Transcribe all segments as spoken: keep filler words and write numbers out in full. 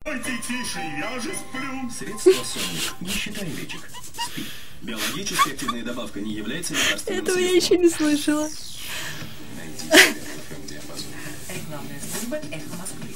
Тише, я же сплю. Средство сонных. Не считай лечик. Спи. Биологически активная добавка не является лекарственным Этого средством. я еще не слышала. Найди себя в эф эм-диапазоне. Рекламная служба «Эхо Москвы».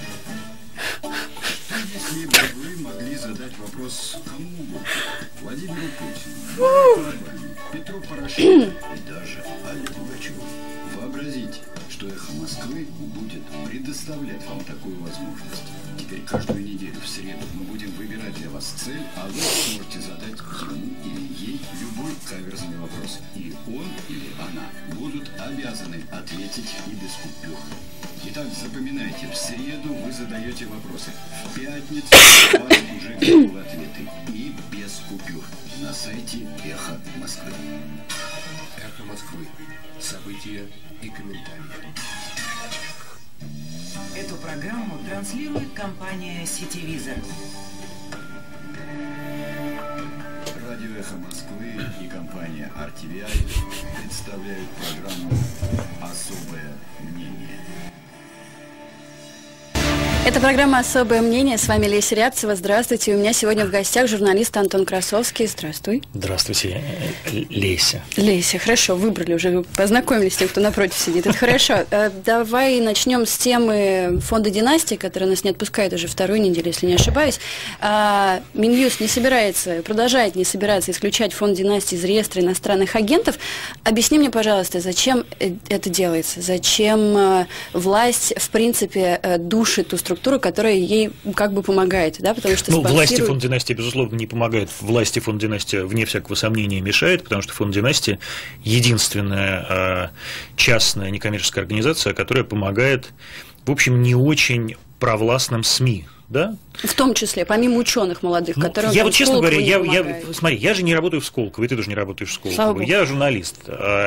Если бы вы могли задать вопрос кому угодно, Владимиру Путину, Петру Порошенко и даже Алле Пугачеву, вообразите, что «Эхо Москвы» будет предоставлять вам такую возможность. Теперь каждую неделю в среду мы будем выбирать для вас цель, а вы сможете задать ему или ей любой каверзный вопрос. И он или она будут обязаны ответить и без купюр. Итак, запоминайте, в среду вы задаете вопросы, в пятницу у вас уже готовы ответы и без купюр на сайте «Эхо Москвы». «Эхо Москвы». События и комментарии. Эту программу транслирует компания «Сетевизор». Радио «Эхо Москвы» и компания ар ти ви ай представляют программу «Особое мнение». Это программа «Особое мнение». С вами Леся Рябцева. Здравствуйте. У меня сегодня в гостях журналист Антон Красовский. Здравствуй. Здравствуйте, Леся. Леся, хорошо, выбрали уже, познакомились с тем, кто напротив сидит. Это хорошо. Давай начнем с темы фонда «Династия», который нас не отпускает уже вторую неделю, если не ошибаюсь. Минюст не собирается, продолжает не собираться исключать фонд «Династия» из реестра иностранных агентов. Объясни мне, пожалуйста, зачем это делается? Зачем власть, в принципе, душит ту структуру, которая ей как бы помогает, да, потому что ну, спонсирует... власти фонд «Династия», безусловно, не помогает. Власти фонд «Династия», вне всякого сомнения, мешает, потому что фонд «Династия» единственная частная некоммерческая организация, которая помогает, в общем, не очень провластным СМИ. Да? В том числе, помимо ученых молодых, ну, которые... Я вот, честно говоря, я, я, смотри, я же не работаю в Сколково, и ты тоже не работаешь в Сколково. Я журналист,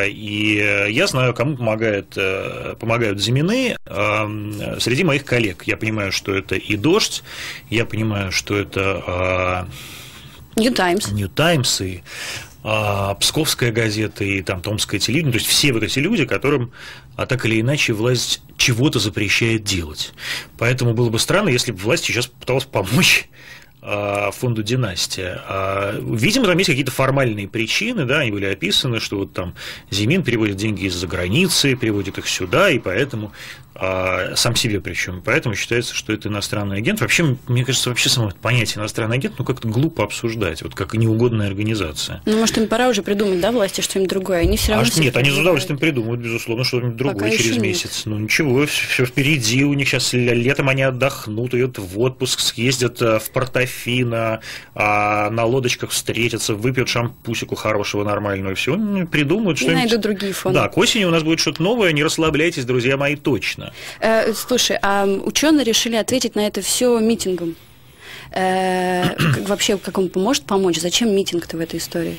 и я знаю, кому помогает, помогают Зимины среди моих коллег. Я понимаю, что это и «Дождь», я понимаю, что это Нью Таймс, Нью Таймс и а, Псковская газета и там Томское телевидение, то есть все вот эти люди, которым а так или иначе власть чего-то запрещает делать. Поэтому было бы странно, если бы власть сейчас пыталась помочь а, фонду «Династия». А, видимо, там есть какие-то формальные причины, да, они были описаны, что вот там Зимин переводит деньги из-за границы, приводит их сюда, и поэтому а, сам себе причем, поэтому считается, что это иностранный агент. Вообще, мне кажется, вообще само понятие иностранный агент, ну, как-то глупо обсуждать, вот как неугодная организация. Ну, может, им пора уже придумать, да, власти, что-нибудь другое, они все равно... А нет, они с удовольствием придумают, безусловно, что-нибудь другое через месяц. Ну, ничего, все впереди, у них сейчас летом они отдохнут, уедут в отпуск, съездят в Портофино, на лодочках встретятся, выпьют шампусику хорошего, нормального, и все, придумают что-нибудь. Найдут другие фонды. Да, к осени у нас будет что-то новое, не расслабляйтесь, друзья мои, точно. Э, слушай, а ученые решили ответить на это все митингом. Э, вообще, как он поможет помочь? Зачем митинг-то в этой истории?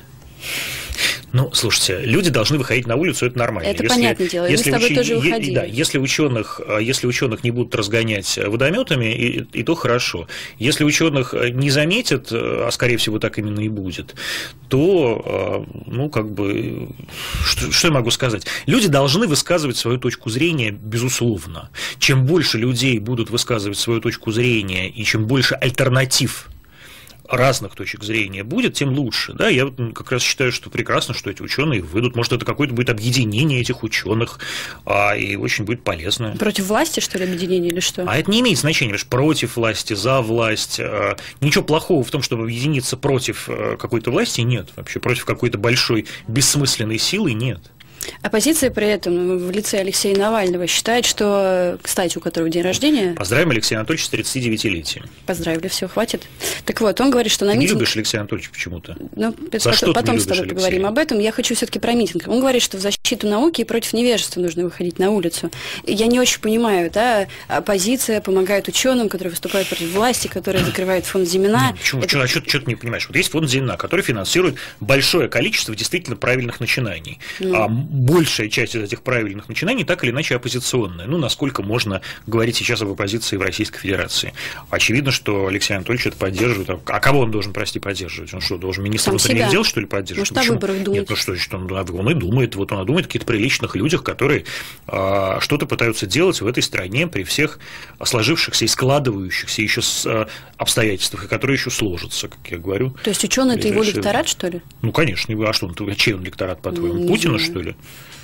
Ну, слушайте, люди должны выходить на улицу, это нормально. Это если, понятное дело, если мы с тобой учи... тоже выходили. Да, если ученых, если ученых не будут разгонять водометами, и, и то хорошо. Если ученых не заметят, а скорее всего так именно и будет, то, ну, как бы, что, что я могу сказать? Люди должны высказывать свою точку зрения, безусловно. Чем больше людей будут высказывать свою точку зрения, и чем больше альтернатив разных точек зрения будет, тем лучше. Да? Я как раз считаю, что прекрасно, что эти ученые выйдут. Может, это какое-то будет объединение этих ученых, а, и очень будет полезно. Против власти, что ли, объединение или что? А это не имеет значения, потому что против власти, за власть. А, ничего плохого в том, чтобы объединиться против какой-то власти, нет. Вообще против какой-то большой бессмысленной силы нет. Оппозиция при этом в лице Алексея Навального считает, что, кстати, у которого день рождения... Поздравим Алексея Анатольевича с тридцатидевятилетием. Поздравили, все, хватит. Так вот, он говорит, что на Ты митинг... не любишь Алексея Анатольевича почему-то? Ну, За потом, что потом ты с тобой любишь поговорим Алексея? об этом. Я хочу все-таки про митинг. Он говорит, что в защиту науки и против невежества нужно выходить на улицу. Я не очень понимаю, да, оппозиция помогает ученым, которые выступают против власти, которые закрывают фонд Зимина. Нет, почему? Это... А что, что ты не понимаешь? Вот есть фонд Зимина, который финансирует большое количество действительно правильных начинаний. Ну. А, большая часть из этих правильных начинаний так или иначе оппозиционная. Ну, насколько можно говорить сейчас об оппозиции в Российской Федерации. Очевидно, что Алексей Анатольевич это поддерживает. А кого он должен, прости, поддерживать? Он что, должен министр внутренних дел, что ли, поддерживать? Может, о выборах думать? Нет, ну что, что он, он и думает. Вот он думает о каких-то приличных людях, которые а, что-то пытаются делать в этой стране при всех сложившихся и складывающихся еще с, а, обстоятельствах, и которые еще сложатся, как я говорю. То есть ученый это его лекторат, что ли? Ну, конечно. А что он, чей он лекторат, по-твоему? Не Путина, знаю. что ли?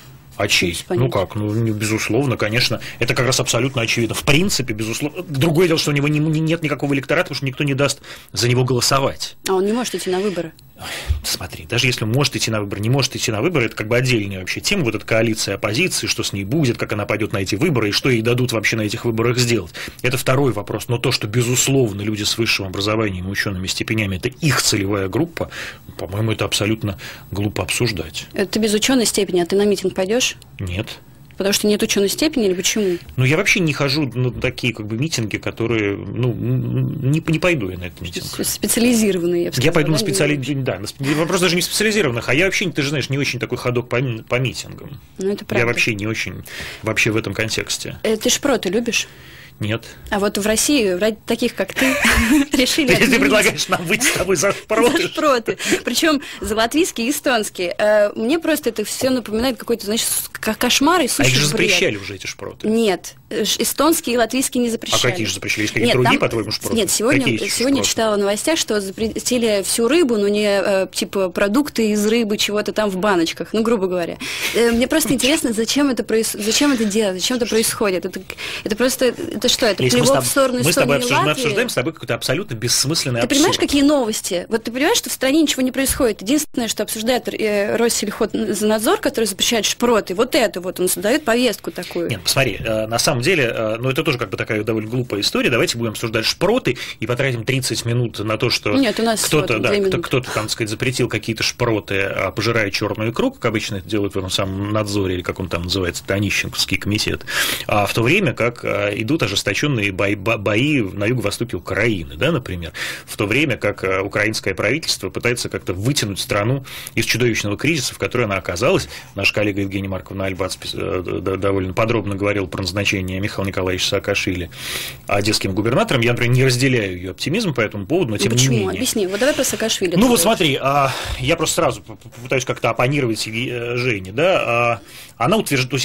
А чей? Ну как, ну безусловно, конечно, это как раз абсолютно очевидно. В принципе, безусловно. Другое дело, что у него не, не, нет никакого электората, потому что никто не даст за него голосовать. А он не может идти на выборы? Смотри, даже если он может идти на выборы, не может идти на выборы, это как бы отдельная вообще тема, вот эта коалиция оппозиции, что с ней будет, как она пойдет на эти выборы и что ей дадут вообще на этих выборах сделать. Это второй вопрос. Но то, что, безусловно, люди с высшим образованием и учеными степенями, это их целевая группа, по-моему, это абсолютно глупо обсуждать. Ты без ученой степени, а ты на митинг пойдешь? Нет. Потому что нет ученой степени или почему? Ну, я вообще не хожу на такие как бы митинги, которые, ну, не, не пойду я на этот митинг. Специализированные, я бы сказала. Я пойду да, на специализированных, да, вопрос даже не специализированных, а я вообще, ты же знаешь, не очень такой ходок по, по митингам. Ну, это правда. Я вообще не очень вообще в этом контексте. Э, ты шпроты любишь? Нет. А вот в России, ради таких, как ты, решили Ты предлагаешь нам выйти с тобой за шпроты? За шпроты. Причем за латвийские и эстонские. Мне просто это все напоминает какой-то, значит, кошмар и сущий бред. А их же запрещали уже, эти шпроты? Нет. Эстонские и латвийские не запрещали. А какие же запрещали? Есть какие-то другие, по-твоему, шпроты? Нет, сегодня, сегодня читала в новостях, что запретили всю рыбу, но не типа продукты из рыбы, чего-то там в баночках, ну, грубо говоря. Мне просто интересно, зачем это, проис... зачем это делать, зачем это происходит. Это, это просто... Это что, это плевок в сторону Эстонии и Латвии? Мы с тобой обсуждаем, мы обсуждаем с тобой какой-то абсолютно бессмысленный абсурд. Ты понимаешь, какие новости? Вот ты понимаешь, что в стране ничего не происходит. Единственное, что обсуждает Россельхознадзор, который запрещает шпроты, вот это вот, он создает повестку такую. Нет, посмотри, на самом деле, ну это тоже как бы такая довольно глупая история. Давайте будем обсуждать шпроты и потратим тридцать минут на то, что Нет, у нас кто-то, вот, да, кто-то, кто-то там, так сказать, запретил какие-то шпроты, пожирая черную икру, как обычно это делают в этом самом надзоре, или как он там называется, Онищенковский комитет, а в то время как идут ожесточенные бои, бои на юго-востоке Украины, да, например, в то время как украинское правительство пытается как-то вытянуть страну из чудовищного кризиса, в который она оказалась. Наш коллега Евгений Марковна Альбац довольно подробно говорил про назначение Михаила Николаевича Саакашвили одесским губернатором. Я, например, не разделяю ее оптимизм по этому поводу, но тем Почему? не менее. Объясни. Вот давай про Саакашвили. Ну вот смотри, а, я просто сразу попытаюсь как-то оппонировать Жене, да, а, она утверждает,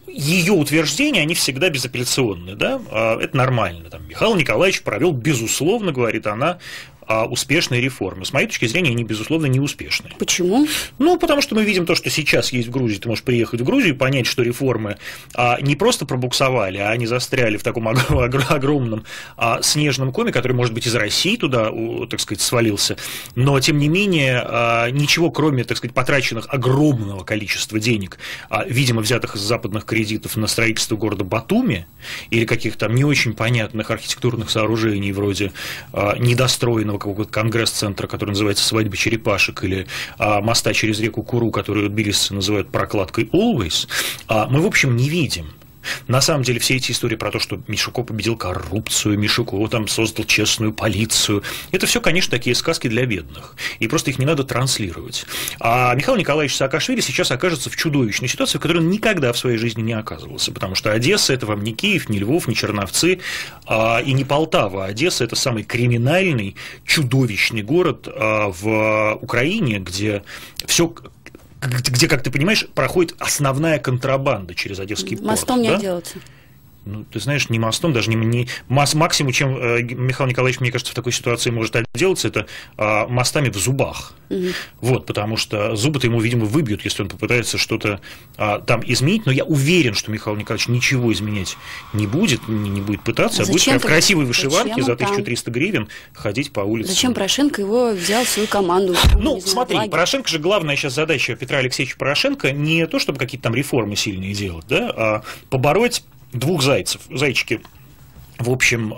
ее утверждения, они всегда безапелляционны, да, а, это нормально. Там, Михаил Николаевич провел, безусловно, говорит она, успешные реформы. С моей точки зрения, они, безусловно, не успешные. Почему? Ну, потому что мы видим то, что сейчас есть в Грузии. Ты можешь приехать в Грузию и понять, что реформы а, не просто пробуксовали, а они застряли в таком огромном а, снежном коме, который, может быть, из России туда, так сказать, свалился. Но, тем не менее, а, ничего, кроме, так сказать, потраченных огромного количества денег, а, видимо, взятых из западных кредитов на строительство города Батуми или каких-то там не очень понятных архитектурных сооружений, вроде а, недостроенного какого-то конгресс-центра, который называется «Свадьба черепашек», или а, моста через реку Куру, который тбилисцы называют прокладкой Always, а, мы, в общем, не видим. На самом деле, все эти истории про то, что Мишуко победил коррупцию, Мишуко там создал честную полицию, это все, конечно, такие сказки для бедных. И просто их не надо транслировать. А Михаил Николаевич Саакашвили сейчас окажется в чудовищной ситуации, в которой он никогда в своей жизни не оказывался. Потому что Одесса – это вам не Киев, не Львов, не Черновцы, а, и не Полтава. Одесса – это самый криминальный, чудовищный город а, в Украине, где все... где, как ты понимаешь, проходит основная контрабанда через Одесский порт. Мостом не да? отделаться. Ну, ты знаешь, не мостом, даже не, не максимум, чем э, Михаил Николаевич, мне кажется, в такой ситуации может отделаться, это э, мостами в зубах. Угу. Вот, потому что зубы-то ему, видимо, выбьют, если он попытается что-то э, там изменить. Но я уверен, что Михаил Николаевич ничего изменять не будет, не, не будет пытаться, а, а будет в красивой вышиванке за тысячу триста гривен ходить по улице. Зачем Порошенко его взял в свою команду? Ну, смотри, знаю, Порошенко же главная сейчас задача Петра Алексеевича Порошенко не то, чтобы какие-то там реформы сильные делать, да, а побороть двух зайцев. Зайчики, в общем,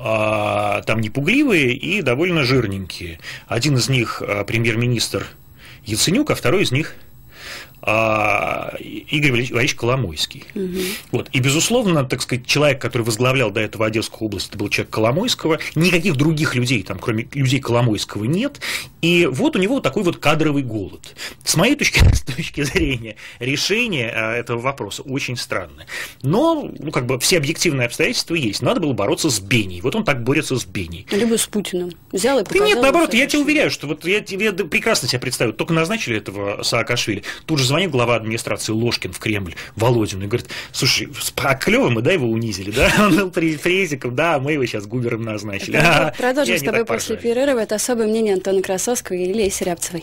там непугливые и довольно жирненькие. Один из них премьер-министр Яценюк, а второй из них а, Игорь Валерьевич Коломойский. Угу. Вот. И, безусловно, так сказать, человек, который возглавлял до этого Одесскую область, это был человек Коломойского, никаких других людей, там, кроме людей Коломойского, нет, и вот у него вот такой вот кадровый голод. С моей точки, с точки зрения, решение а, этого вопроса очень странное. Но, ну, как бы, все объективные обстоятельства есть. Надо было бороться с Беней. Вот он так борется с Беней. Либо с Путиным. Взял и показал. Да нет, наоборот, я тебе уверяю, что вот я тебе прекрасно себя представил. Только назначили этого Саакашвили. Тут же звонит глава администрации Ложкин в Кремль, Володин, и говорит: слушай, а клево мы, да, его унизили, да? Он был президентом, да, мы его сейчас губером назначили. А, продолжим с тобой после перерыва. Это особое мнение Антона Красовского и Ильи Серябцевой.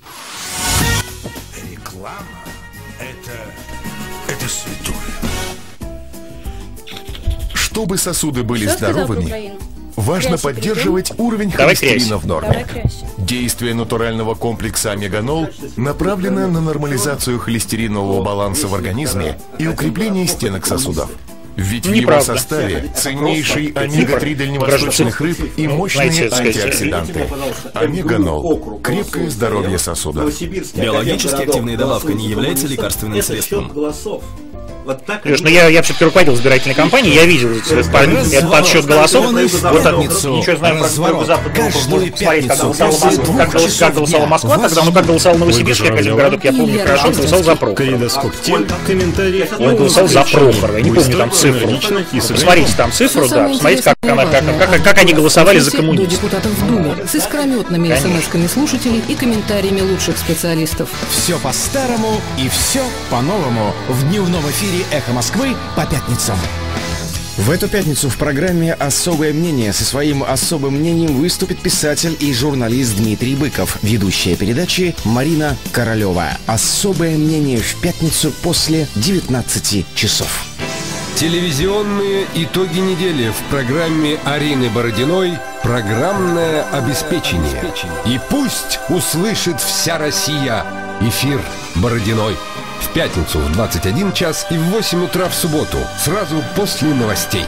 Реклама – это, это святое. Чтобы сосуды были Что здоровыми, важно Кряще поддерживать перейдем? уровень Давай холестерина в норме. Давай Действие натурального комплекса омеганол направлено на нормализацию холестеринового баланса в организме и укрепление стенок сосудов. Ведь в его Неправда. составе ценнейший омега три дальневосточных рыб и мощные Знаете, антиоксиданты. Омеганол. Крепкое здоровье сосудов. Биологически активная добавка не является лекарственным средством. Вот так Леш, ну я, я все-таки руководил избирательной кампанией, я видел этот, этот подсчет голосов. Вот, ничего знаю про Западную округ, можно посмотреть, как голосовала Москва, как, голос, как голосовала Москва тогда, ну как голосовал Новосибирск, как один городок, я помню хорошо, голосовал за Прохорова. Он голосовал за Прохорова, я не помню там цифру. Посмотрите там цифру, да, посмотрите, как, она, как, как, как они голосовали за коммунистов. До депутатов в Думе с искрометными смс-ками слушателей и комментариями лучших специалистов. Все по-старому и все по-новому в дневном эфире «Эхо Москвы» по пятницам. В эту пятницу в программе «Особое мнение» со своим особым мнением выступит писатель и журналист Дмитрий Быков, ведущая передачи Марина Королева. Особое мнение в пятницу после девятнадцати часов. Телевизионные итоги недели в программе Арины Бородиной «Программное обеспечение». И пусть услышит вся Россия эфир Бородиной. В пятницу в двадцать один час и в восемь утра в субботу, сразу после новостей.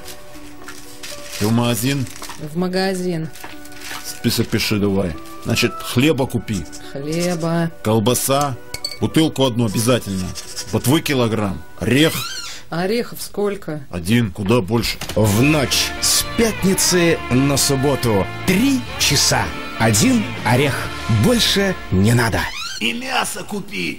в магазин. В магазин. Список пиши давай. Значит, хлеба купи. Хлеба. Колбаса. Бутылку одну обязательно. по твой килограмм. Орех. Орехов сколько? Один, куда больше. В ночь с пятницы на субботу три часа. Один орех. Больше не надо. И мясо купи.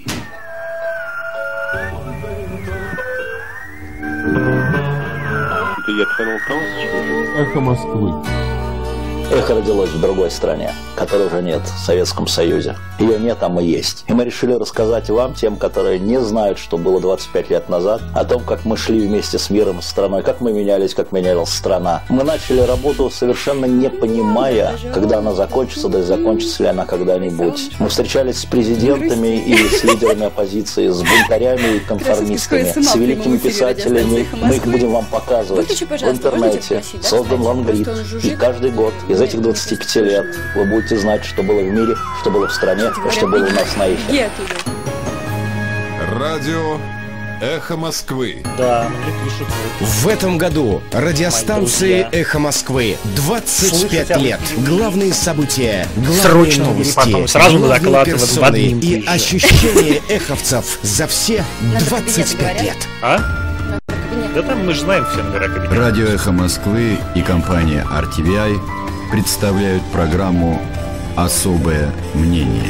Эхо Москвы. Эхо родилось в другой стране, которой уже нет, в Советском Союзе. Ее нет, а мы есть. И мы решили рассказать вам, тем, которые не знают, что было двадцать пять лет назад, о том, как мы шли вместе с миром, с страной, как мы менялись, как менялась страна. Мы начали работу, совершенно не понимая, когда она закончится, да и закончится ли она когда-нибудь. Мы встречались с президентами и с лидерами оппозиции, с бунтарями и конформистами, с великими писателями. Мы их будем вам показывать в интернете. Создан Лангрид. И каждый год из этих двадцати пяти лет вы будете знать, что было в мире, что было в стране, и что было у нас на эхе. Радио «Эхо Москвы». Да, мне пишут. В этом году радиостанции «Эхо Москвы» двадцать пять лет. Главные события, главные Срочно новости, сразу главные докладывать персоны и ощущения эховцев за все двадцать пять лет. А? Да там мы же знаем все номера кабинета. Радио «Эхо Москвы» и компания ар ти ви ай представляют программу «Особое мнение».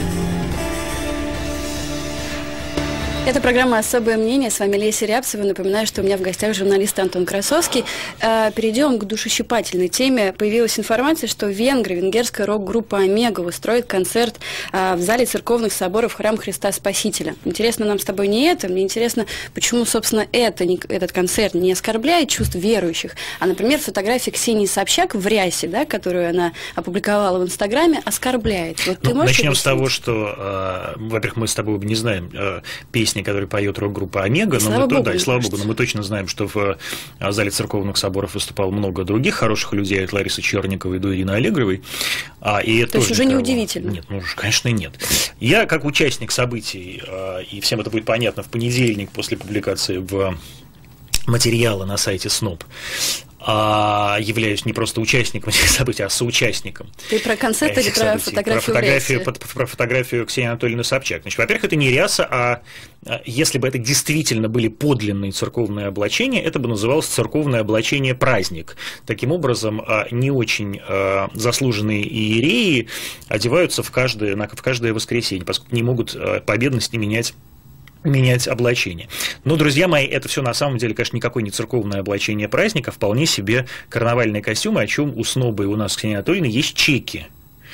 Это программа «Особое мнение». С вами Леся Рябцева. Напоминаю, что у меня в гостях журналист Антон Красовский. Перейдем к душещипательной теме. Появилась информация, что венгры, венгерская рок-группа «Омега» устроит концерт в зале церковных соборов Храм Христа Спасителя. Интересно нам с тобой не это. Мне интересно, почему, собственно, это, этот концерт не оскорбляет чувств верующих, а, например, фотография Ксении Собчак в рясе, да, которую она опубликовала в Инстаграме, оскорбляет. Вот ты ну, можешь начнем объяснить? с того, что, э, во-первых, мы с тобой не знаем э, песни, которые поет рок-группа «Омега», но мы, Богу, да, и слава богу, но мы точно знаем, что в э, зале церковных соборов выступало много других хороших людей, от Ларисы Черниковой до Ирины Аллегровой. А, и это То есть тоже уже никого... неудивительно. Нет, ну, конечно, нет. Я, как участник событий, э, и всем это будет понятно в понедельник после публикации в материала на сайте СНОП, а являюсь не просто участником этих событий, а соучастником. Ты про концерт или про фотографию? Про фотографию, про, про фотографию Ксении Анатольевны Собчак. Значит, во-первых, это не ряса, а если бы это действительно были подлинные церковные облачения, это бы называлось церковное облачение праздник. Таким образом, не очень заслуженные иереи одеваются в каждое, в каждое воскресенье, поскольку не могут по бедности менять менять облачение. Но, друзья мои, это все на самом деле, конечно, никакое не церковное облачение праздника, вполне себе карнавальные костюмы, о чем у снобы у нас Ксении Анатольевны есть чеки.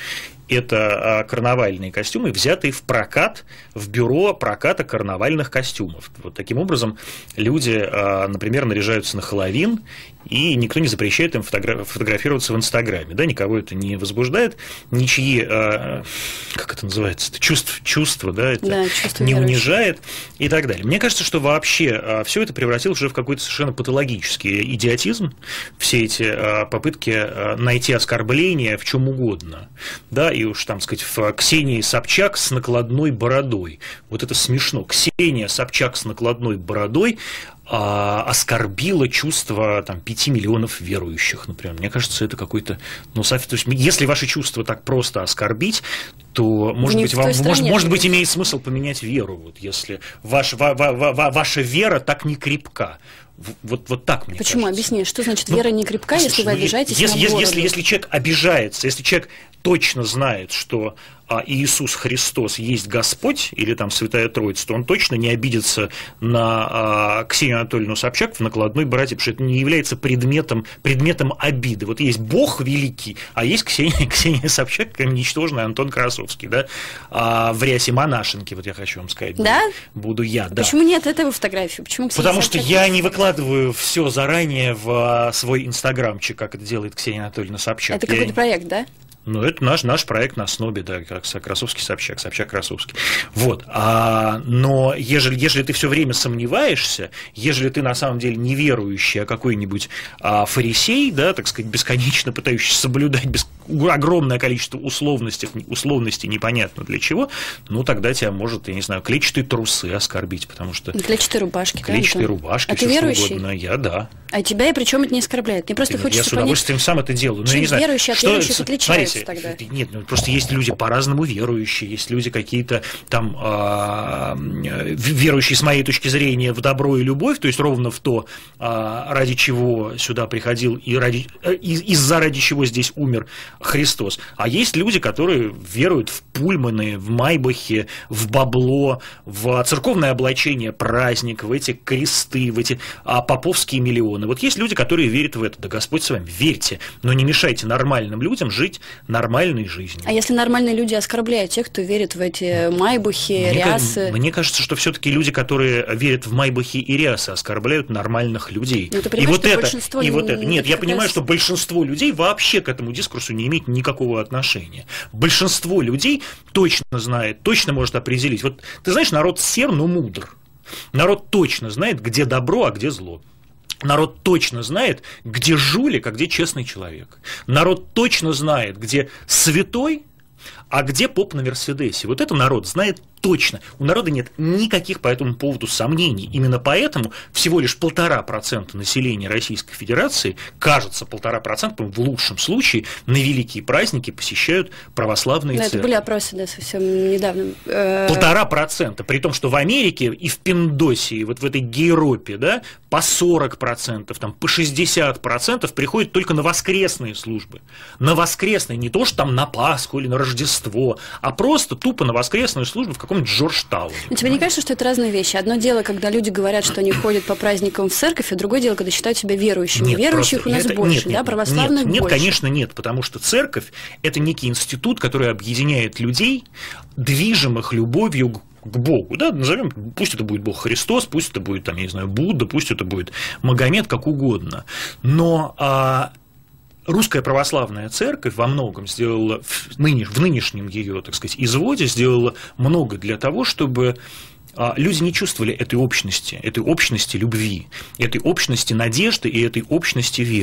Это а, карнавальные костюмы, взятые в прокат в бюро проката карнавальных костюмов. Вот таким образом люди, а, например, наряжаются на Хэллоуин, и никто не запрещает им фотограф- фотографироваться в Инстаграме. Да, никого это не возбуждает, ничьи, а, как это называется, чувств, чувства, да, это да, чувство не верующих. унижает и так далее. Мне кажется, что вообще а, все это превратилось уже в какой-то совершенно патологический идиотизм, все эти а, попытки а, найти оскорбления в чем угодно, да, и уж там, сказать, в Ксении Собчак с накладной бородой. Вот это смешно. Ксения Собчак с накладной бородой а, оскорбила чувства там, пяти миллионов верующих, например. Мне кажется, это какой-то... Ну, то есть, если ваши чувства так просто оскорбить, то, может быть, вам, может, может быть, имеет смысл поменять веру, вот, если ваш, ва, ва, ва, ваша вера так не крепка. Вот, вот так, мне Почему? кажется. Объясни, что значит ну, вера не крепка, слушай, если вы ну, обижаетесь если, на если, бороду? если, если человек обижается, если человек точно знает, что а, Иисус Христос есть Господь, или там Святая Троица, то он точно не обидится на а, Ксению Анатольевну Собчак в накладной бороде, потому что это не является предметом, предметом обиды. Вот есть Бог великий, а есть Ксения, Ксения Собчак, как ничтожный Антон Красовский, да, а, в рясе монашенки, вот я хочу вам сказать. Да? Буду, буду я, да. Почему нет этой фотографии? Почему Ксения Потому Собчак что я не выкладываю все заранее в свой инстаграмчик, как это делает Ксения Анатольевна Собчак. Это какой-то я... проект, да? Ну, это наш, наш проект на снобе, да, как Красовский Собчак, Собчак Красовский. Вот. А, но ежели, ежели ты все время сомневаешься, ежели ты на самом деле не верующий, а какой-нибудь а, фарисей, да, так сказать, бесконечно пытающийся соблюдать без... огромное количество условностей, условностей непонятно для чего, ну, тогда тебя может, я не знаю, клетчатые трусы оскорбить, потому что... Клетчатые рубашки, Клетчатые да, рубашки, а все ты что верующий? угодно. Я, да. А тебя и причем это не оскорбляет. Мне просто Нет, хочется я с удовольствием понять, сам это делаю. Но чем я не знаю, верующие от что, верующих отличаются смотрите, тогда? Нет, ну, просто есть люди по-разному верующие, есть люди какие-то там а, верующие, с моей точки зрения, в добро и любовь, то есть ровно в то, а, ради чего сюда приходил и ради, из, из-за ради чего здесь умер Христос. А есть люди, которые веруют в пульманы, в майбахи, в бабло, в церковное облачение, праздник, в эти кресты, в эти а, поповские миллионы. Вот есть люди, которые верят в это. Да Господь с вами, верьте, но не мешайте нормальным людям жить нормальной жизнью. А если нормальные люди оскорбляют тех, кто верит в эти майбахи, мне, рясы? Мне кажется, что все-таки люди, которые верят в майбахи и рясы, оскорбляют нормальных людей. Ну, ты и вот это, большинство и вот не, это. Нет, я понимаю, раз... что большинство людей вообще к этому дискурсу не имеет никакого отношения. Большинство людей точно знает, точно может определить. Вот ты знаешь, народ сер, но мудр. Народ точно знает, где добро, а где зло. Народ точно знает, где жулик, а где честный человек. Народ точно знает, где святой, а где поп на Мерседесе. Вот это народ знает точно. У народа нет никаких по этому поводу сомнений. Именно поэтому всего лишь полтора процента населения Российской Федерации, кажется, полтора процента, в лучшем случае, на великие праздники посещают православные да, церкви. Это были опросы, да, совсем недавно. Полтора процента. При том, что в Америке и в Пиндосии, вот в этой Гейропе, да, по сорок процентов, там, по шестьдесят процентов приходят только на воскресные службы. На воскресные, не то, что там на Пасху или на Рождество, а просто тупо на воскресную службу в каком-нибудь Джорджтауне. Но тебе не кажется, что это разные вещи? Одно дело, когда люди говорят, что они ходят по праздникам в церковь, и другое дело, когда считают себя верующими. Нет, Верующих у нас это, больше, нет, нет, да, православных нет, больше. Нет, конечно, нет, потому что церковь – это некий институт, который объединяет людей, движимых любовью к Богу, да, назовем, пусть это будет Бог Христос, пусть это будет, там, я не знаю, Будда, пусть это будет Магомед, как угодно. Но а, Русская Православная Церковь во многом сделала, в, нынеш, в нынешнем ее, так сказать, изводе, сделала много для того, чтобы а, люди не чувствовали этой общности, этой общности любви, этой общности надежды и этой общности веры.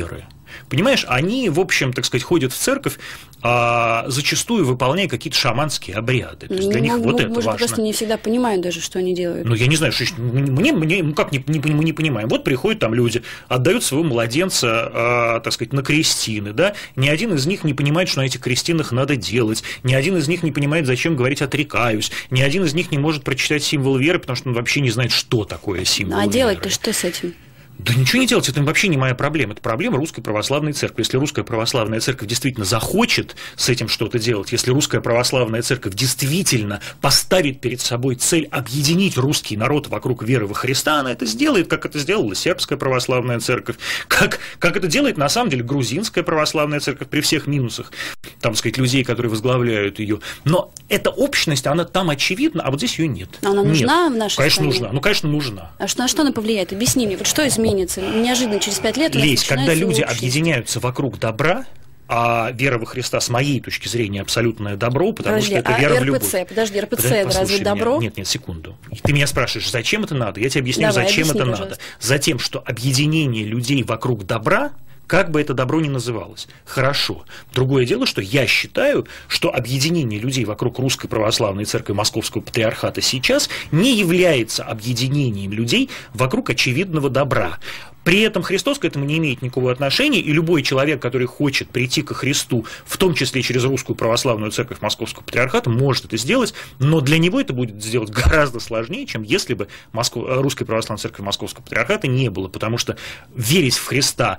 Понимаешь, они, в общем, так сказать, ходят в церковь, а, зачастую выполняя какие-то шаманские обряды. То есть для ну, них ну, вот это может, важно. просто не всегда понимают даже, что они делают. Ну, я не знаю, что мне, мне ну, как не, не, мы не понимаем. Вот приходят там люди, отдают своего младенца, а, так сказать, на крестины, да, ни один из них не понимает, что на этих крестинах надо делать, ни один из них не понимает, зачем говорить «отрекаюсь», ни один из них не может прочитать символ веры, потому что он вообще не знает, что такое символ а веры. А делать-то что с этим? Да ничего не делать, это вообще не моя проблема. Это проблема Русской Православной Церкви. Если Русская Православная Церковь действительно захочет с этим что-то делать, если Русская Православная Церковь действительно поставит перед собой цель объединить русский народ вокруг веры во Христа, она это сделает, как это сделала Сербская Православная Церковь, как, как это делает на самом деле Грузинская Православная Церковь при всех минусах, там, так сказать, людей, которые возглавляют ее. Но эта общность, она там очевидна, а вот здесь ее нет. Но она нужна нет. в нашей Конечно, стране? нужна. Ну, конечно, нужна. А что, на что она повлияет? Объясни мне, вот что изменится? Неожиданно через пять лет у нас Лесь, когда люди общность. объединяются вокруг добра, а вера во Христа, с моей точки зрения, абсолютное добро, потому Подожди, что это а вера эр пэ цэ, в любовь. подожди, эр пэ цэ Подожди, это разве послушай добро? меня. Нет, нет, секунду. Ты меня спрашиваешь, зачем это надо? Я тебе объясняю, Давай, зачем объясни, это пожалуйста. надо. Затем, что объединение людей вокруг добра, как бы это добро ни называлось. Хорошо. Другое дело, что я считаю, что объединение людей вокруг Русской Православной Церкви Московского Патриархата сейчас не является объединением людей вокруг очевидного добра. При этом Христос к этому не имеет никакого отношения, и любой человек, который хочет прийти ко Христу, в том числе через Русскую Православную Церковь Московского Патриархата, может это сделать, но для него это будет сделать гораздо сложнее, чем если бы Москва, Русской Православной Церкви Московского Патриархата не было, потому что верить в Христа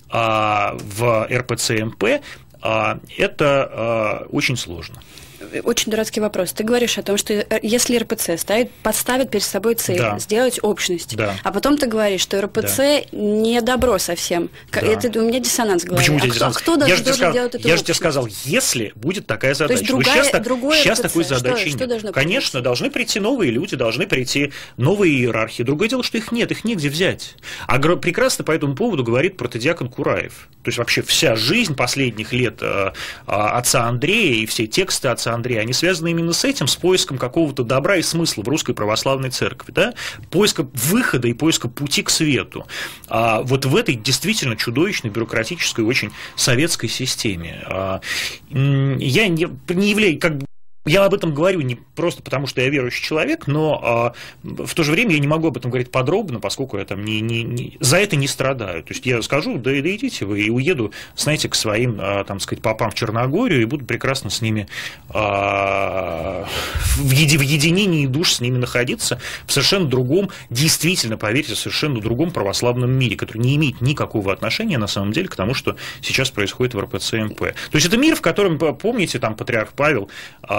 а, в эр пэ цэ эм пэ а, это а, очень сложно. Очень дурацкий вопрос. Ты говоришь о том, что если эр пэ цэ ставит, подставит перед собой цель Да. сделать общность, Да. а потом ты говоришь, что эр пэ цэ Да. не добро совсем. Да. Это, у меня диссонанс в голове. Почему у тебя а диссонанс? Кто, кто должен, я же тебе должен сказал, делать эту я же тебе общность? сказал, если будет такая То задача. есть Вот другая, сейчас, другое сейчас эр пэ цэ. такой Что- задачи что нет. должно Конечно, прийти? должны прийти новые люди, должны прийти новые иерархии. Другое дело, что их нет, их негде взять. А гро- прекрасно по этому поводу говорит протодиакон Кураев. То есть вообще вся жизнь последних лет э, э, отца Андрея и все тексты отца Андрея, они связаны именно с этим, с поиском какого-то добра и смысла в Русской Православной Церкви, да? Поиска выхода и поиска пути к свету. А вот в этой действительно чудовищной, бюрократической, очень советской системе. А, м, я не, не являюсь, как бы, я об этом говорю не просто потому, что я верующий человек, но а, в то же время я не могу об этом говорить подробно, поскольку я там не, не, не, за это не страдаю. То есть я скажу, да, да идите вы, и уеду, знаете, к своим, а, там сказать, попам в Черногорию, и буду прекрасно с ними а, в, еди, в единении душ с ними находиться, в совершенно другом, действительно, поверьте, в совершенно другом православном мире, который не имеет никакого отношения, на самом деле, к тому, что сейчас происходит в эр пэ цэ эм пэ. То есть это мир, в котором, помните, там патриарх Павел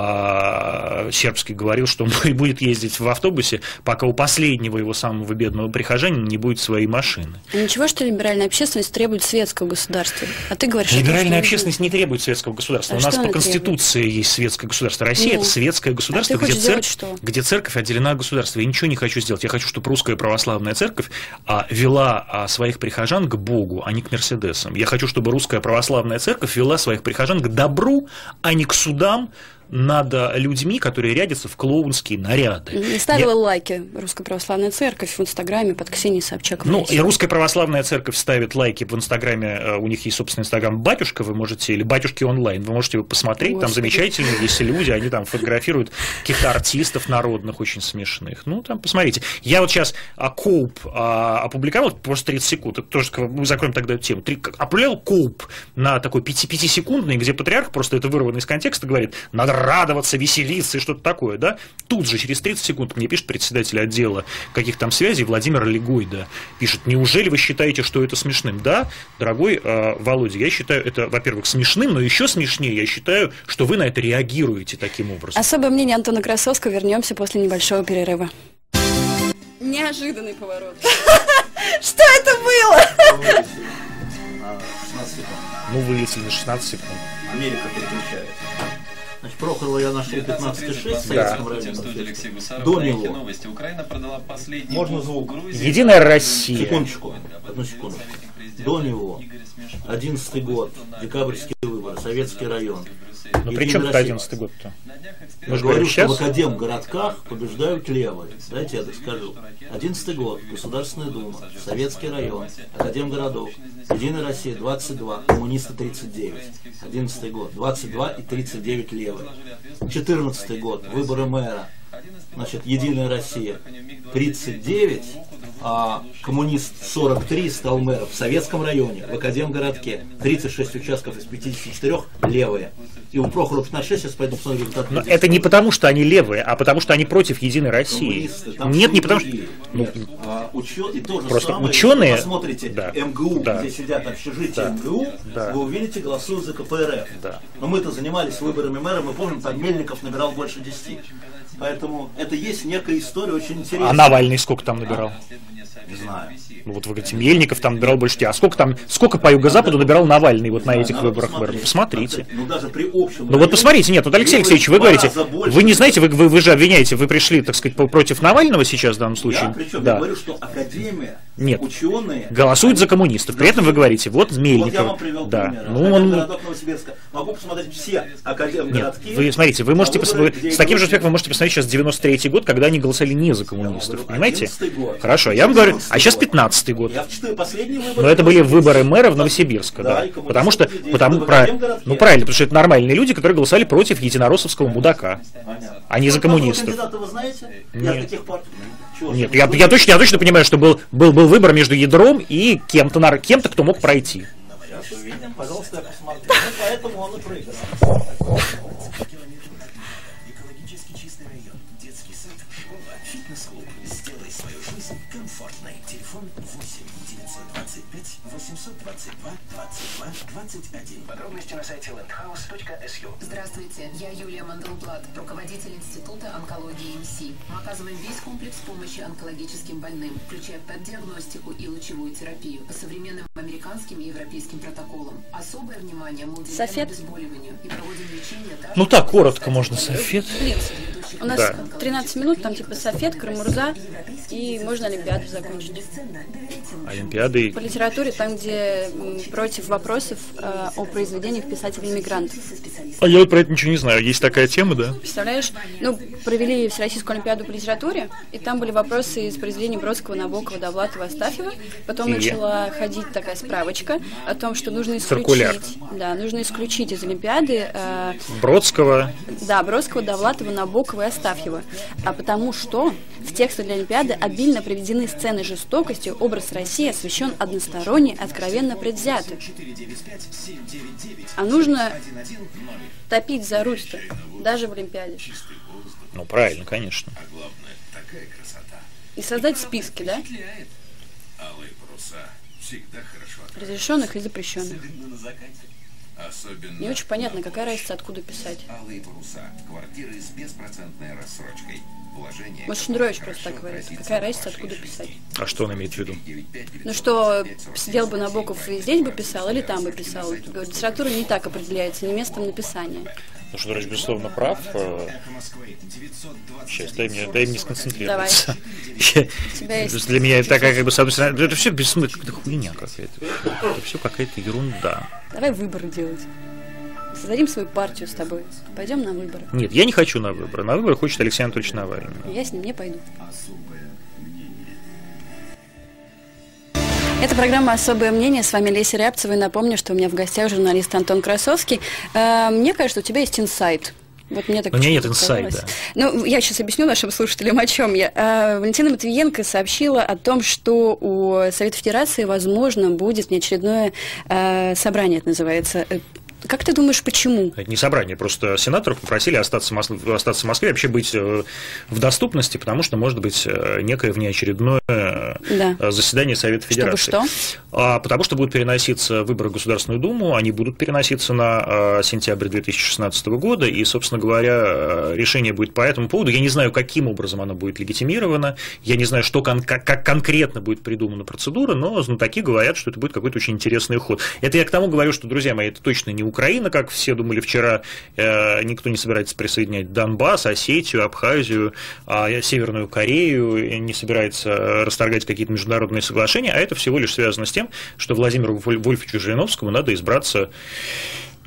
сербский говорил, что он будет ездить в автобусе, пока у последнего его самого бедного прихожанина не будет своей машины. А ничего, что либеральная общественность требует светского государства? А ты говоришь... Либеральная общественность не требует светского государства. А у нас что по она Конституции требует? есть светское государство. Россия Ну, это светское государство, а ты где, хочешь церковь, сделать что? где церковь отделена от государства. Я ничего не хочу сделать. Я хочу, чтобы Русская Православная Церковь а, вела а, своих прихожан к Богу, а не к Мерседесам. Я хочу, чтобы Русская Православная Церковь вела своих прихожан к добру, а не к судам над людьми, которые рядятся в клоунские наряды. И ставила Я... лайки Русская Православная Церковь в Инстаграме под Ксенией Собчак. Ну, и Русская Православная Церковь ставит лайки в Инстаграме, у них есть собственный Инстаграм Батюшка, вы можете, или Батюшки онлайн, вы можете его посмотреть, Господи. там замечательные есть люди, они там фотографируют каких-то артистов народных, очень смешных. Ну, там, посмотрите. Я вот сейчас а, Коуп а, опубликовал, просто тридцать секунд, это тоже, мы закроем тогда эту тему, Три, опубликовал Коуп на такой пятисекундный, где патриарх, просто это вырвано из контекста, говорит, надо радоваться, веселиться и что-то такое, да? Тут же через тридцать секунд мне пишет председатель отдела каких там связей Владимир Легойда. Пишет, неужели вы считаете, что это смешным? Да, дорогой э, Володя, я считаю это, во-первых, смешным, но еще смешнее я считаю, что вы на это реагируете таким образом. Особое мнение Антона Красовского. Вернемся после небольшого перерыва. Неожиданный поворот. Что это было? Ну, вылетели на шестнадцать секунд. Америка переключает. Значит, Прохорова я нашел пятнадцать шесть в Советском районе. До него. Можно звук? Единая Россия. Секундочку. Одну секунду. До него. одиннадцатый год. Декабрьские выборы. Советский район. Ну при чем тут одиннадцатый год-то? Я же говорю, что в академгородках побеждают левые. Дайте я так скажу. одиннадцатый год, Государственная Дума, Советский район, Академгородок, Единая Россия двадцать два, коммунисты тридцать девять. одиннадцатый год, двадцать два и тридцать девять левые. четырнадцатый год, выборы мэра, значит, Единая Россия тридцать девять, а коммунист сорок три стал мэром в Советском районе, в Академгородке. тридцать шесть участков из пятидесяти четырёх левые. И у Прохорова пятнадцать шесть, сейчас пойду посмотрю результаты. Но это не потому, что они левые, а потому, что они против Единой России. Нет, не потому, что... Ну, а, учё... и то же просто самое, ученые... если вы посмотрите да. МГУ, да. где сидят общежития да. МГУ, да. вы увидите, голосуют за ка пэ эр эф. Да. Но мы-то занимались выборами мэра, мы помним, там Мельников набирал больше десяти. Поэтому это есть некая история очень интересная. А Навальный сколько там набирал? Не знаю. Ну вот вы говорите, Мельников там набирал больше тебя. А сколько там, сколько по Юго-Западу набирал Навальный вот на этих выборах мэра? Посмотрите. Ну даже при общем... Ну вот посмотрите, нет, вот Алексей Алексеевич, вы говорите, вы не знаете, вы, вы, вы же обвиняете, вы пришли, так сказать, против Навального сейчас в данном случае. Я причем, да. я говорю, что академия, нет. ученые... голосуют за коммунистов, при этом вы говорите, вот Мельников. Вот я вам привел да. пример. Ну, он... Городок Новосибирска. Могу посмотреть все академгородки. Нет, вы смотрите, вы можете посмотреть, с таким же успехом вы можете посмотреть сейчас девяносто третий год, когда они голосовали не за коммунистов, понимаете? Хорошо, я вам говорю, а сейчас пятнадцатый год. Но это были выборы мэра в Новосибирска, да. да. Потому что, потому, про, ну правильно, потому что это нормальные люди, которые голосовали против единороссовского мудака, а не за коммунистов. Нет, Нет я, я, точно, я точно понимаю, что был, был, был выбор между ядром и кем-то, кем-то, кто мог пройти. Сейчас увидим, пожалуйста, я посмотрю. Ну, поэтому он и проиграл. Экологически чистый район, детский сад, школа, фитнес-клуб. Сделай свою жизнь комфортной. Телефон восемь девятьсот двадцать пять восемьсот двадцать два двадцать два двадцать один. Подробности на сайте лэндхаус точка эс ю. Здравствуйте, я Юлия Манделблат, руководитель Института онкологии МСИ. Мы оказываем весь комплекс помощи онкологическим больным, включая пэт-диагностику и лучевую терапию по современным американским и европейским протоколам. Особое внимание мы уделяем обезболиванию и проводим лечение... Ну так, коротко можно, Софет. У нас да. тринадцать минут, там типа Софет, Карамурза, и можно Олимпиаду закончить. Олимпиады? По литературе, там, где против вопросов э, о произведениях писателей-иммигрантов. А я вот про это ничего не знаю. Есть такая тема, да? Представляешь? Ну, провели Всероссийскую Олимпиаду по литературе, и там были вопросы из произведений Бродского, Набокова, Довлатова, Астафьева. Потом и... начала ходить такая справочка о том, что нужно исключить... Циркуляр. Да, нужно исключить из Олимпиады... Э, Бродского. Да, Бродского, Довлатова, Набокова и Астафьева. А потому что в текстах для Олимпиады обильно приведены сцены жестокости, образ России освещен односторонне, откровенно предвзято. А нужно топить за Русь-то, даже в Олимпиаде. Ну, правильно, конечно. И создать списки, да? Разрешенных и запрещенных. Не очень понятно, какая разница, откуда писать. Может, Шендерович просто так говорит. Какая разница, откуда писать? А что он имеет в виду? Ну, что сидел бы Набоков и здесь бы писал, или там бы писал. Литература не так определяется, не местом написания. Ну, Шендерович, безусловно, прав. Сейчас, дай мне, дай мне сконцентрироваться. Давай. Для меня это такая, как бы, с одной стороны, это все бессмысленно, это хуйня какая-то. Это все какая-то ерунда. Давай выборы делать. Создадим свою партию с тобой. Пойдем на выборы. Нет, я не хочу на выборы. На выборы хочет Алексей Анатольевич Навальный. Я с ним не пойду. Это программа «Особое мнение». С вами Леся Рябцева. И напомню, что у меня в гостях журналист Антон Красовский. Мне кажется, у тебя есть инсайт. Вот мне так у меня нет инсайда. Ну, я сейчас объясню нашим слушателям, о чем я. А, Валентина Матвиенко сообщила о том, что у Совета Федерации, возможно, будет неочередное а, собрание, это называется. Как ты думаешь, почему? Это не собрание, просто сенаторов попросили остаться, остаться в Москве, вообще быть в доступности, потому что может быть некое внеочередное да. заседание Совета Федерации. Чтобы что? А, потому что будут переноситься выборы в Государственную Думу, они будут переноситься на сентябрь две тысячи шестнадцатого года, и, собственно говоря, решение будет по этому поводу. Я не знаю, каким образом оно будет легитимировано, я не знаю, что кон- как, как конкретно будет придумана процедура, но знатоки говорят, что это будет какой-то очень интересный ход. Это я к тому говорю, что, друзья мои, это точно не Украина, как все думали вчера, э, никто не собирается присоединять Донбасс, Осетию, Абхазию, э, Северную Корею, не собирается расторгать какие-то международные соглашения, а это всего лишь связано с тем, что Владимиру Вольфовичу Жириновскому надо избраться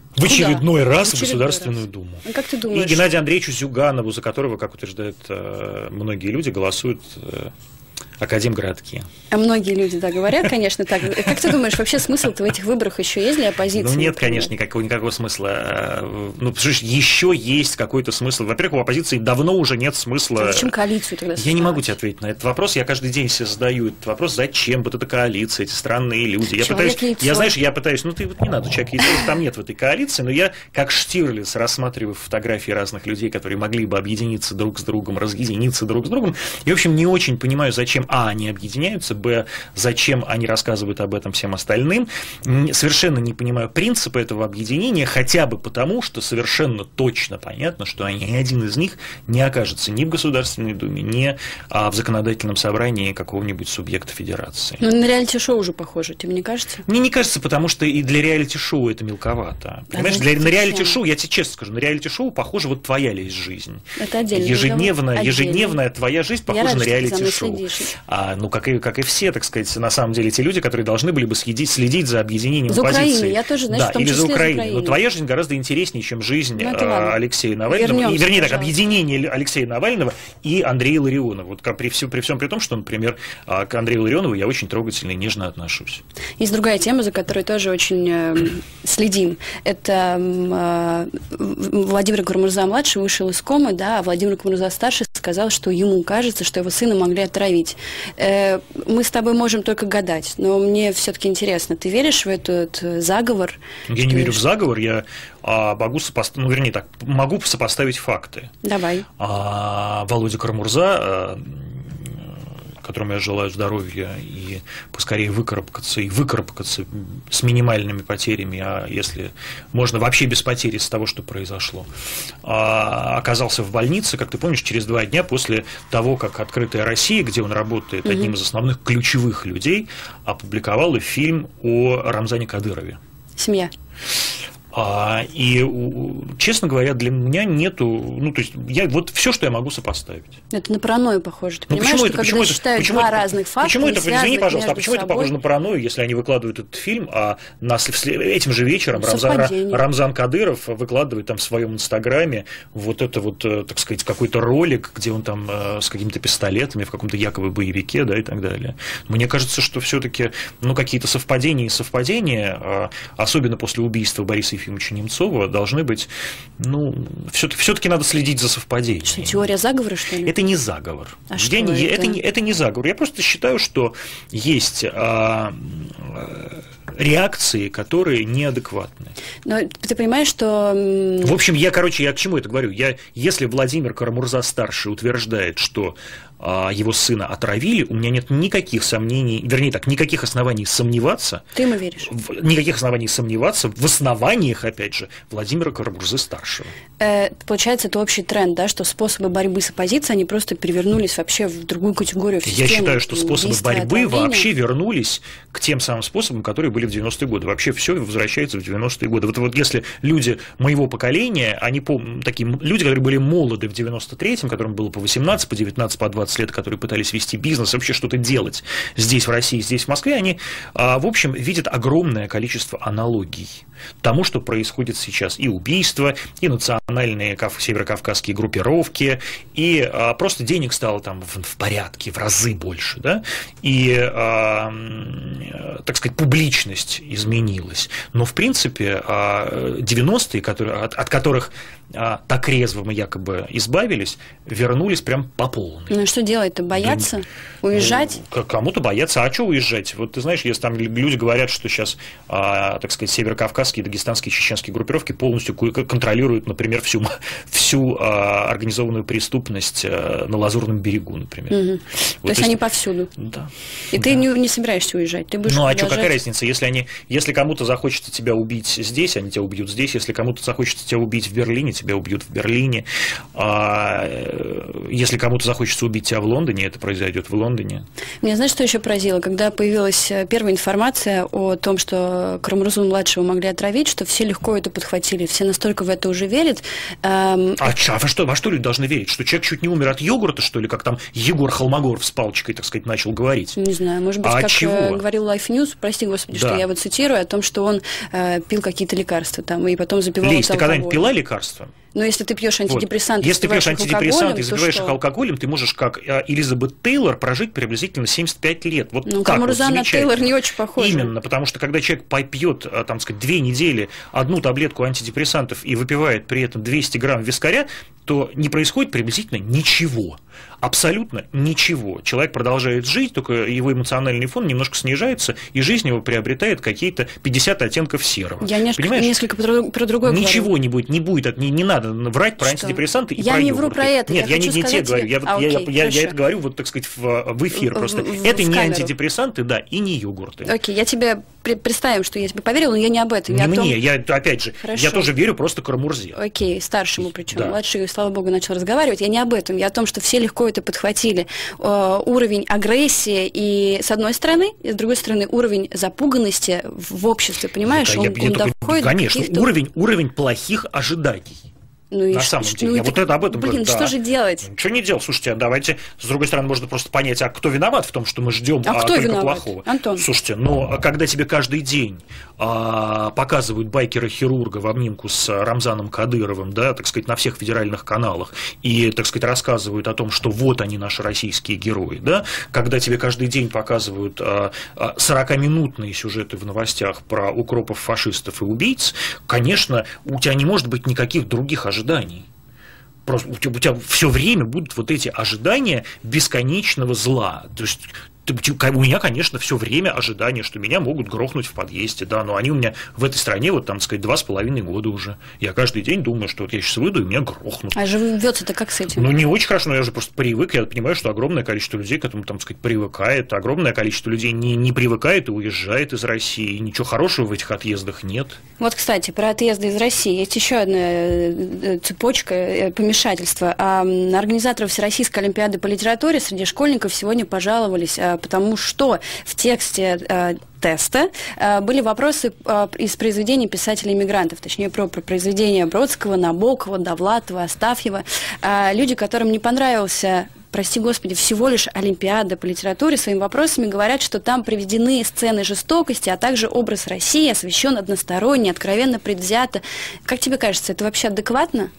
В очередной Куда? раз в, в очередной Государственную раз. Думу. А как ты И думаешь? Геннадию Андреевичу Зюганову, за которого, как утверждают э, многие люди, голосуют э, академгородки. А многие люди, да, говорят, конечно, так. Как ты думаешь, вообще смысл-то в этих выборах еще есть для оппозиции? Ну, нет, например? конечно, никакого, никакого смысла. Ну, потому что еще есть какой-то смысл. Во-первых, у оппозиции давно уже нет смысла... А зачем коалицию тогда создавать? Я не могу тебе ответить на этот вопрос. Я каждый день себе задаю этот вопрос. Зачем вот эта коалиция, эти странные люди? Я Человек пытаюсь... яйцо. Я, знаешь, я пытаюсь... Ну, ты вот не надо, человек яйцо, там нет в этой коалиции, но я, как Штирлиц, рассматриваю фотографии разных людей, которые могли бы объединиться друг с другом, разъединиться друг с другом, и, в общем, не очень понимаю, зачем, а, они объединяются, б, зачем они рассказывают об этом всем остальным. Совершенно не понимаю принципа этого объединения, хотя бы потому, что совершенно точно понятно, что они, ни один из них не окажется ни в Государственной Думе, ни а, в законодательном собрании какого-нибудь субъекта федерации. Ну, на реалити-шоу уже похоже, тебе не кажется? Мне не кажется, потому что и для реалити-шоу это мелковато. Понимаешь, А для, на зачем? реалити-шоу, я тебе честно скажу, на реалити-шоу похоже вот твоя ли жизнь. Это отдельно. Ежедневная, Отдельно. ежедневная твоя жизнь похожа Я на рада, что ты за мной реалити-шоу. следишь. А, ну, как и, как и все, так сказать, на самом деле, те люди, которые должны были бы следить, следить за объединением За оппозиции. Украину, я тоже, знаешь, да, в том или числе за за Украину. Украину. Но твоя жизнь гораздо интереснее, чем жизнь Ну, это а, ладно. Алексея Навального. Вернемся, и, вернее, так, пожалуйста. объединение Алексея Навального и Андрея Ларионова. Вот как при, всем, при всем при том, что, например, а, к Андрею Ларионову я очень трогательно и нежно отношусь. Есть другая тема, за которой тоже очень э, следим. Это э, Владимир Курмурза-младший вышел из комы, да, а Владимир Курмурза-старший сказал, что ему кажется, что его сына могли отравить. Э, мы с тобой можем только гадать, но мне все-таки интересно, ты веришь в этот заговор? Я не верю в заговор, я а, могу сопоставить, ну, вернее так, могу сопоставить факты. Давай. А, Володя Карамурза, а, которому я желаю здоровья и поскорее выкарабкаться, и выкарабкаться с минимальными потерями, а если можно вообще без потери с того, что произошло, а, оказался в больнице, как ты помнишь, через два дня после того, как «Открытая Россия», где он работает mm-hmm. одним из основных ключевых людей, опубликовала фильм о Рамзане Кадырове. «Семья». А, и, честно говоря, для меня нету, ну, то есть, я, вот все, что я могу сопоставить. Это на паранойю похоже. Ты ну, понимаешь, почему что это, когда почему считают почему два это, разных факта, почему это, извини, пожалуйста, а почему собой? это похоже на паранойю, если они выкладывают этот фильм, а на, этим же вечером Рамзан, Рамзан Кадыров выкладывает там в своем инстаграме вот это вот, так сказать, какой-то ролик, где он там с какими-то пистолетами в каком-то якобы боевике, да, и так далее. Мне кажется, что все-таки, ну, какие-то совпадения и совпадения, особенно после убийства Бориса Ефимовича Немцова, должны быть, ну, все-таки надо следить за совпадением. Что, теория заговора, что ли? Это не заговор. А Я что не, это? Это, не, это не заговор. Я просто считаю, что есть а, а, реакции, которые неадекватны. Но ты понимаешь, что... В общем, я, короче, я к чему это говорю? Я, если Владимир Карамурза-старший утверждает, что а, его сына отравили, у меня нет никаких сомнений, вернее так, никаких оснований сомневаться. Ты ему веришь? В, никаких оснований сомневаться в основаниях, опять же, Владимира Карамурзы-старшего. Э, получается, это общий тренд, да, что способы борьбы с оппозицией, они просто перевернулись вообще в другую категорию. В Я считаю, что способы борьбы отравления. вообще вернулись к тем самым способам, которые были в девяностые годы. Вообще все возвращается в девяностые годы. Вот, вот если люди моего поколения, они пом- такие люди, которые были молоды в девяносто третьем, которым было по восемнадцать, по девятнадцать, по двадцать лет, которые пытались вести бизнес, вообще что-то делать здесь, в России, здесь, в Москве, они, в общем, видят огромное количество аналогий тому, что происходит сейчас. И убийства, и национальные северокавказские группировки, и просто денег стало там в, в порядке, в разы больше, да, и, так сказать, публичность изменилась. Но, в принципе, девяностые, которые, от, от которых так резво мы якобы избавились, вернулись прям по полной. Ну что делать-то? Бояться? Да, уезжать? Ну, кому-то бояться. А что уезжать? Вот ты знаешь, если там люди говорят, что сейчас, а, так сказать, северокавказские, дагестанские, чеченские группировки полностью контролируют, например, всю, всю а, организованную преступность а, на Лазурном берегу, например. Угу. Вот, то есть они повсюду? Да. И да. ты не, не собираешься уезжать? Ты будешь ну а продолжать... что, какая разница? Если, они, если кому-то захочется тебя убить здесь, они тебя убьют здесь. Если кому-то захочется тебя убить в Берлине, тебя убьют в Берлине. А, если кому-то захочется убить быть, а в Лондоне это произойдет в Лондоне. Меня знаешь, что еще поразило? Когда появилась первая информация о том, что Карамурзу-младшего могли отравить, что все легко это подхватили, все настолько в это уже верят. Эм... А, а во что, во что люди должны верить? Что человек чуть не умер от йогурта, что ли, как там Егор Холмогоров с палочкой, так сказать, начал говорить? Не знаю, может быть, а как чего? говорил Life News, прости господи, да. что я его цитирую, о том, что он э, пил какие-то лекарства там и потом запивал Лиз, ты алкоголь. когда-нибудь пила лекарства? Но если ты пьешь антидепрессанты, вот. Если ты пьешь антидепрессанты и запиваешь их что? алкоголем, ты можешь, как Элизабет Тейлор, прожить приблизительно семьдесят пять лет. Вот ну, так Карамурза вот, на Тейлор не очень похожа. Именно, потому что когда человек попьет, там, сказать, две недели одну таблетку антидепрессантов и выпивает при этом двести грамм вискаря, то не происходит приблизительно ничего. Абсолютно ничего. Человек продолжает жить, только его эмоциональный фон немножко снижается, и жизнь его приобретает какие-то пятьдесят оттенков серого. Я несколько, несколько про, про другое Ничего говорю. не будет, не будет, не, не надо врать про Что? антидепрессанты и я про не йогурты. вру про это. Нет, я, я не, не те говорю, я, а, я, окей, я, я это говорю, вот, так сказать, в, в эфир просто. В, это в не камеру. антидепрессанты, да, и не йогурты. Окей, я тебе представим, что я тебе поверила, но я не об этом. Не я мне, том... я, опять же, Хорошо. я тоже верю просто Карамурзе. Окей, старшему причем. Да. Младший, слава богу, начал разговаривать. Я не об этом, я о том, что все легко это подхватили. Э, уровень агрессии и с одной стороны, и с другой стороны уровень запуганности в обществе, понимаешь? Это, он, я, он я только, доходит конечно, до уровень, уровень плохих ожиданий. Ну и на что, самом деле, ну я это, вот это об этом блин, говорю. что да. же делать? Ничего не делать. Слушайте, а давайте, с другой стороны, можно просто понять, а кто виноват в том, что мы ждем а а, кто только виноват? плохого. Антон. Слушайте, но когда тебе каждый день а, показывают байкера-хирурга в обнимку с Рамзаном Кадыровым, да, так сказать, на всех федеральных каналах, и, так сказать, рассказывают о том, что вот они, наши российские герои, да, когда тебе каждый день показывают а, а, сорокаминутные сюжеты в новостях про укропов, фашистов и убийц, конечно, у тебя не может быть никаких других ожиданий. Просто у тебя, у тебя все время будут вот эти ожидания бесконечного зла. То есть у меня, конечно, все время ожидания, что меня могут грохнуть в подъезде, да, но они у меня в этой стране, вот там, так сказать, два с половиной года уже. Я каждый день думаю, что вот я сейчас выйду, и меня грохнут. А живется-то как с этим? Ну, не очень хорошо, но я уже просто привык, я понимаю, что огромное количество людей к этому, там, так сказать, привыкает, огромное количество людей не, не привыкает и уезжает из России, и ничего хорошего в этих отъездах нет. Вот, кстати, про отъезды из России есть еще одна цепочка помешательства. Организаторы Всероссийской олимпиады по литературе среди школьников сегодня пожаловались, потому что в тексте э, теста э, были вопросы э, из произведений писателей-иммигрантов, точнее, про, про произведения Бродского, Набокова, Довлатова, Астафьева. Э, люди, которым не понравился, прости господи, всего лишь олимпиада по литературе, своими вопросами говорят, что там приведены сцены жестокости, а также образ России освещен односторонне, откровенно предвзято. Как тебе кажется, это вообще адекватно?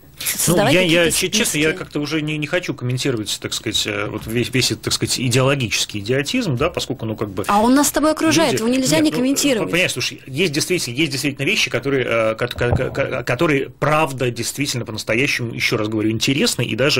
Ну, я, я, честно, я как-то уже не, не хочу комментировать, так сказать, вот весь, весь этот, так сказать, идеологический идиотизм, да, поскольку, ну, как бы... А он нас с тобой окружает, люди... его нельзя Нет, не ну, комментировать. Понимаешь, слушай, есть действительно, есть действительно вещи, которые, которые, правда, действительно по-настоящему, еще раз говорю, интересны и даже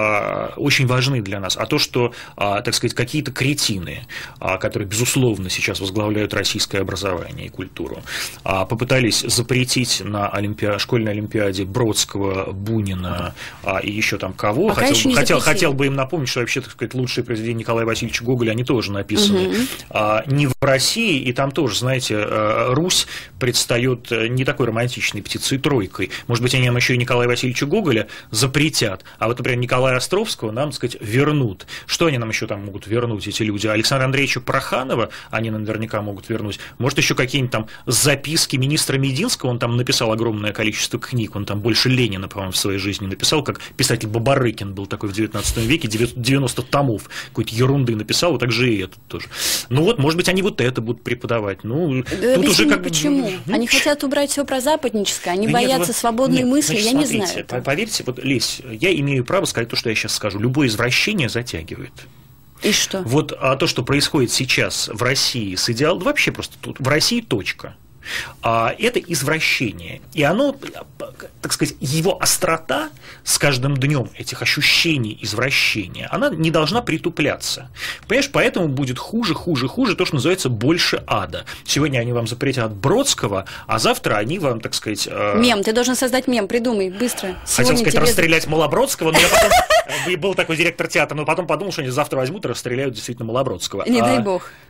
а, очень важны для нас. А то, что, а, так сказать, какие-то кретины, а, которые, безусловно, сейчас возглавляют российское образование и культуру, а, попытались запретить на олимпи... школьной олимпиаде Бродского, Бунина а, и еще там кого. Пока хотел, еще хотел, хотел бы им напомнить, что вообще, так сказать, лучшие произведения Николая Васильевича Гоголя, они тоже написаны угу. а, не в России, и там тоже, знаете, Русь предстает не такой романтичной птицей тройкой. Может быть, они нам еще и Николая Васильевича Гоголя запретят, а вот, например, Николая Островского нам, так сказать, вернут. Что они нам еще там могут вернуть, эти люди? Александра Андреевича Проханова они наверняка могут вернуть. Может, еще какие-нибудь там записки министра Мединского, он там написал огромное количество книг, он там больше Ленина, по-моему, в своей жизни написал, как писатель Бабарыкин был такой в девятнадцатом веке, девяносто томов какой-то ерунды написал, вот так же и этот тоже. Ну вот, может быть, они вот это будут преподавать. Ну, да, тут уже как бы... Почему? Ну, они хотят убрать все про западническое, они да боятся нет, свободной нет, мысли, значит, я смотрите, не знаю. Это. Поверьте, вот, Лесь, я имею право сказать то, что я сейчас скажу. Любое извращение затягивает. И что? Вот а то, что происходит сейчас в России с идеалом, вообще просто тут, в России точка. А, это извращение. И оно, так сказать, его острота с каждым днем этих ощущений извращения, она не должна притупляться. Понимаешь, поэтому будет хуже, хуже, хуже то, что называется больше ада. Сегодня они вам запретят Бродского, а завтра они вам, так сказать... Э... Мем, ты должен создать мем, придумай, быстро. Хотел Сегодня сказать, тебе... расстрелять Малобродского, но я потом... Был такой директор театра, но потом подумал, что они завтра возьмут и расстреляют действительно Малобродского. Не дай бог.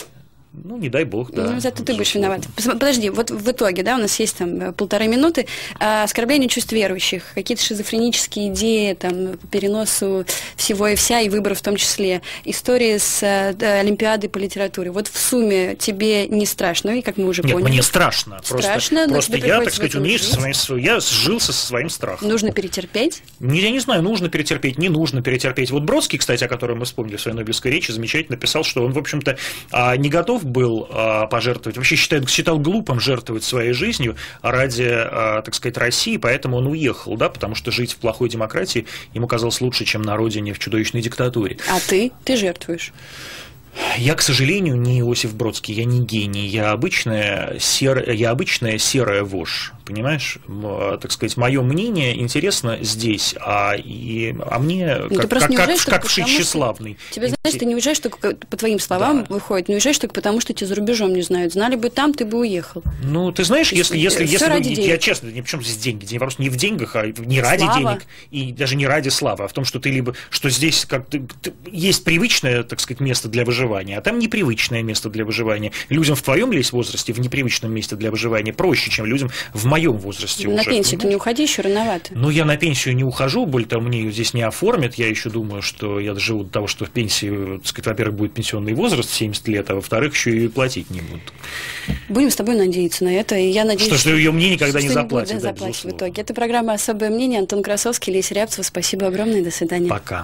Ну, не дай бог, да. Ну, зато ты будешь виноват. Подожди, вот в итоге, да, у нас есть там полторы минуты. А, оскорбление чувств верующих, какие-то шизофренические идеи там, по переносу всего и вся, и выборов в том числе. Истории с а, Олимпиадой по литературе. Вот в сумме тебе не страшно, и как мы уже Нет, поняли. мне страшно. Страшно, Просто, просто я, так сказать, умею со своим, я сжился со своим страхом. Нужно перетерпеть? Не, я не знаю, нужно перетерпеть, не нужно перетерпеть. Вот Бродский, кстати, о котором мы вспомнили в своей Нобелевской речи, замечательно написал, что он, в общем-то, не готов был пожертвовать, вообще считает, считал глупым жертвовать своей жизнью ради, так сказать, России, поэтому он уехал, да, потому что жить в плохой демократии ему казалось лучше, чем на родине в чудовищной диктатуре. А ты? Ты жертвуешь? Я, к сожалению, не Иосиф Бродский, я не гений, я обычная, сер... я обычная серая вошь, понимаешь? Так сказать, мое мнение интересно здесь, а, и... а мне ну, как, как, как, как вшить потому, тщеславный. Тебе, знаешь, ты не уезжаешь только, по твоим словам да. выходит, не уезжаешь только потому, что тебя за рубежом не знают. Знали бы там, ты бы уехал. Ну, ты знаешь, если, если, если вы, денег. я честно, ни причем здесь деньги, вопрос не в деньгах, а не ради Слава. денег, и даже не ради славы, а в том, что ты либо, что здесь как ты, ты, есть привычное, так сказать, место для выживания, а там непривычное место для выживания. Людям в твоем ли возрасте, в непривычном месте для выживания проще, чем людям в моем возрасте. На уже, пенсию ты не уходи, еще рановато. Ну, я на пенсию не ухожу, более того, мне ее здесь не оформят. Я еще думаю, что я доживу до того, что в пенсии, так сказать, во-первых, будет пенсионный возраст семьдесят лет, а во-вторых, еще и платить не будут. Будем с тобой надеяться на это, и я надеюсь, что, что ее мне никогда не заплатят. Не да, заплатить в итоге. Это программа «Особое мнение». Антон Красовский, Леся Рябцева. Спасибо огромное, до свидания. Пока.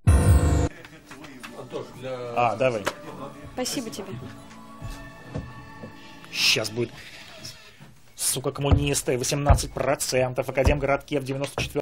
А, давай. Спасибо тебе. Сейчас будет, сука, коммунисты, восемнадцать процентов, Академгородке в девяносто четвёртом